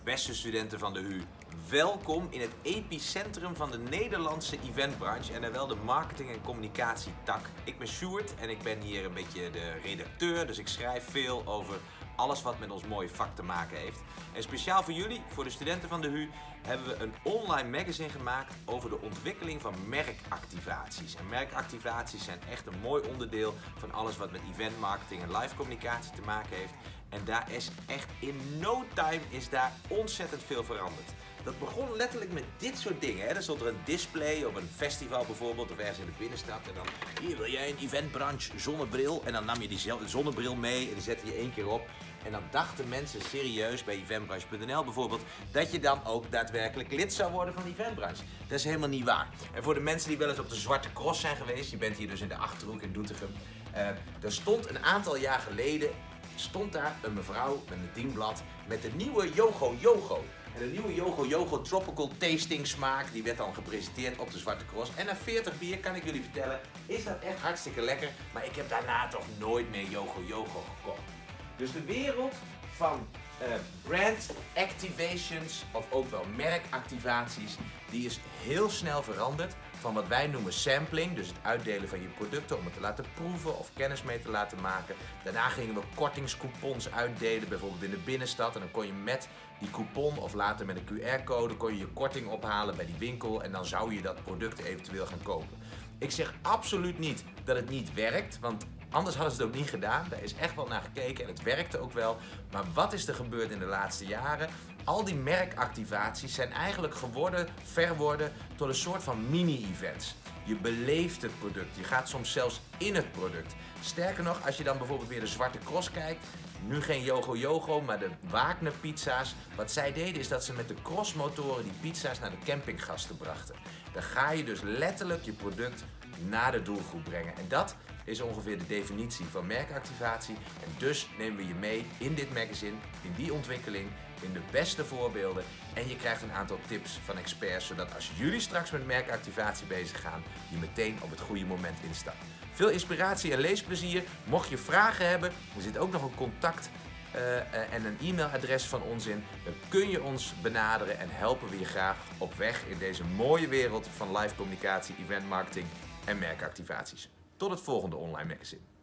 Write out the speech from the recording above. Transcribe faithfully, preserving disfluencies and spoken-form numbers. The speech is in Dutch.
Beste studenten van de H U, welkom in het epicentrum van de Nederlandse eventbranche en dan wel de marketing- en communicatietak. Ik ben Sjoerd en ik ben hier een beetje de redacteur, dus ik schrijf veel over alles wat met ons mooie vak te maken heeft. En speciaal voor jullie, voor de studenten van de H U, hebben we een online magazine gemaakt over de ontwikkeling van merkactivaties. En merkactivaties zijn echt een mooi onderdeel van alles wat met eventmarketing en live communicatie te maken heeft. En daar is echt in no time is daar ontzettend veel veranderd. Dat begon letterlijk met dit soort dingen. Hè. Er stond er een display op een festival bijvoorbeeld of ergens in de binnenstad. En dan, hier wil jij een eventbranche zonnebril. En dan nam je die zonnebril mee en die zette je één keer op. En dan dachten mensen serieus bij eventbranche punt n l bijvoorbeeld dat je dan ook daadwerkelijk lid zou worden van de eventbranche. Dat is helemaal niet waar. En voor de mensen die wel eens op de Zwarte Cross zijn geweest, je bent hier dus in de Achterhoek in Doetinchem. Uh, er stond een aantal jaar geleden stond daar een mevrouw met een dienblad met de nieuwe Yogo Yogo. En de nieuwe Yogo Yogo Tropical Tasting smaak, die werd dan gepresenteerd op de Zwarte Cross. En na veertig bier kan ik jullie vertellen, is dat echt hartstikke lekker. Maar ik heb daarna toch nooit meer Yogo Yogo gekocht. Dus de wereld van uh, brand activations, of ook wel merkactivaties, die is heel snel veranderd van wat wij noemen sampling, dus het uitdelen van je producten om het te laten proeven of kennis mee te laten maken. Daarna gingen we kortingscoupons uitdelen, bijvoorbeeld in de binnenstad, en dan kon je met die coupon of later met een Q R-code kon je je korting ophalen bij die winkel en dan zou je dat product eventueel gaan kopen. Ik zeg absoluut niet dat het niet werkt, want anders hadden ze het ook niet gedaan. Daar is echt wel naar gekeken en het werkte ook wel. Maar wat is er gebeurd in de laatste jaren? Al die merkactivaties zijn eigenlijk geworden, verworden tot een soort van mini-events. Je beleeft het product, je gaat soms zelfs in het product. Sterker nog, als je dan bijvoorbeeld weer de Zwarte Cross kijkt, nu geen Yogo Yogo, maar de Wagner pizza's. Wat zij deden is dat ze met de crossmotoren die pizza's naar de campinggasten brachten. Dan ga je dus letterlijk je product naar de doelgroep brengen. En dat is ongeveer de definitie van merkactivatie. En dus nemen we je mee in dit magazine, in die ontwikkeling, in de beste voorbeelden. En je krijgt een aantal tips van experts, zodat als jullie straks met merkactivatie bezig gaan, je meteen op het goede moment instapt. Veel inspiratie en leesplezier. Mocht je vragen hebben, er zit ook nog een contact uh, uh, en een e-mailadres van ons in. Dan kun je ons benaderen en helpen we je graag op weg in deze mooie wereld van live communicatie, event marketing en merkactivaties. Tot het volgende online magazine.